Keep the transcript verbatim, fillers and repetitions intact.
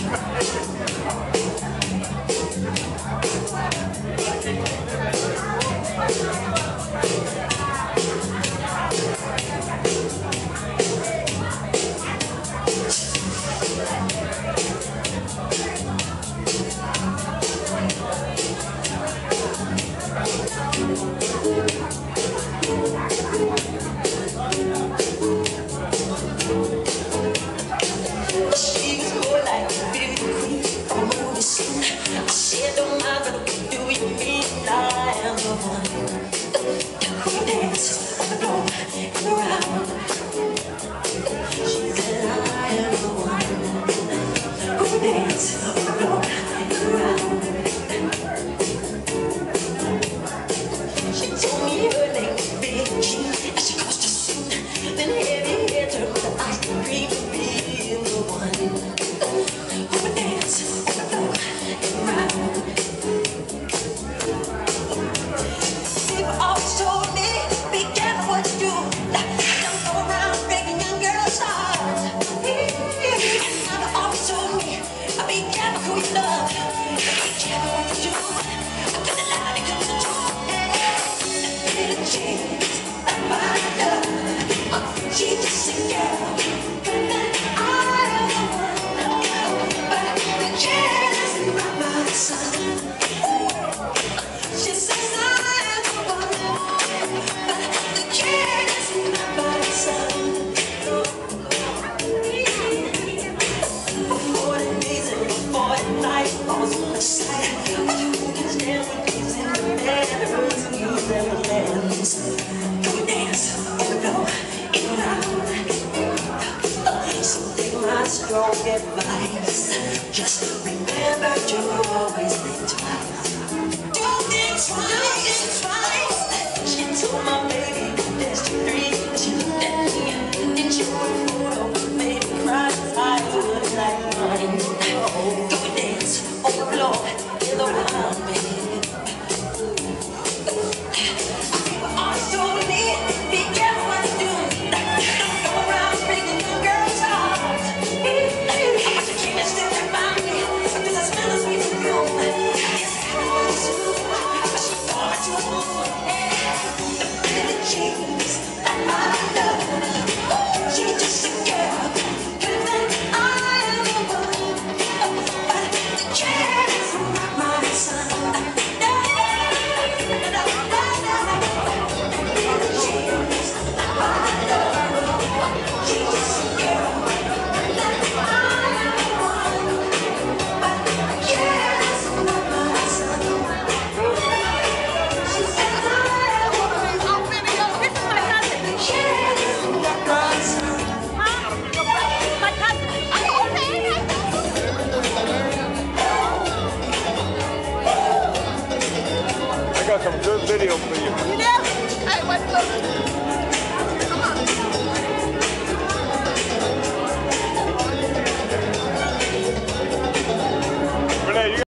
Strong advice. Just remember to always think twice. Do think twice, twice. She told my baby there's three. She looked at me and she would photo, made me cry. I would like mine. Go dance on the floor in the round, baby. People always told me, be careful what you do. Don't go around breaking your girl's heart. I got some good video for you. You do? All right, what's up?